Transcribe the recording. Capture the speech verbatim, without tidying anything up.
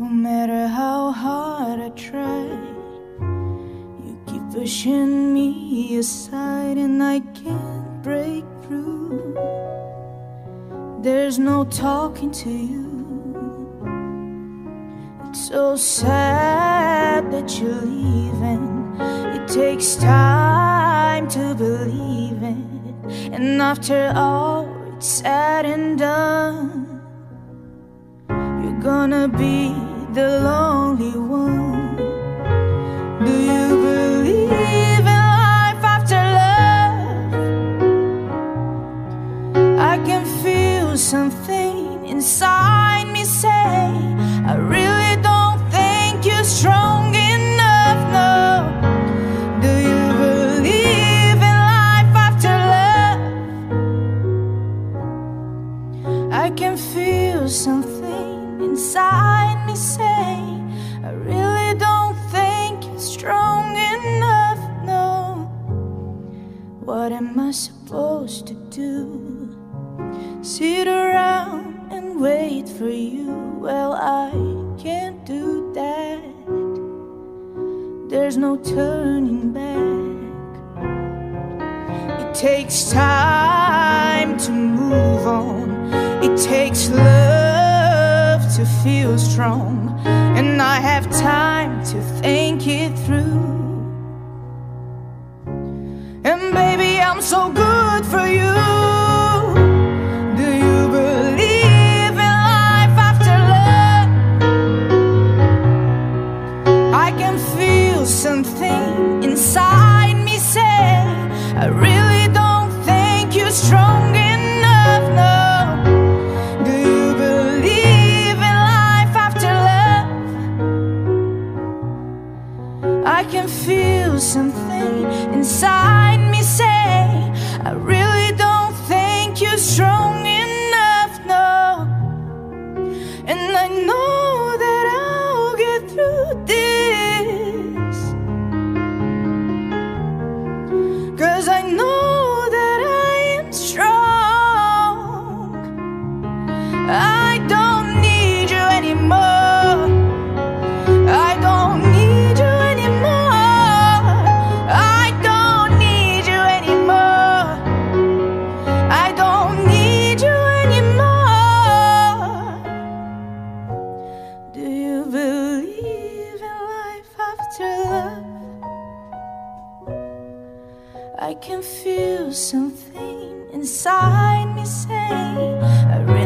No matter how hard I try, you keep pushing me aside, and I can't break through. There's no talking to you. It's so sad that you're leaving. It takes time to believe it, and after all it's said and done, you're gonna be the lonely one. Do you believe in life after love? I can feel something inside me say, I really don't think you're strong enough, no. Do you believe in life after love? I can feel something inside me say, I really don't think you're strong enough, no. What am I supposed to do? Sit around and wait for you? Well, I can't do that. There's no turning back. It takes time to move on. It takes love to feel strong, and I have time to think it through. And baby, I'm so good for you. Do you believe in life after love? I can feel something inside me say, I really don't think you're strong enough, no. Do you believe in life after love? I can feel something inside me say, I really don't think you're strong enough, no. And I know that I'll get through this, 'cause I know that I am strong. I don't need you anymore. I don't need you anymore. I don't need you anymore. I don't need you anymore. Do you believe in life after love? I can feel something inside me say, I really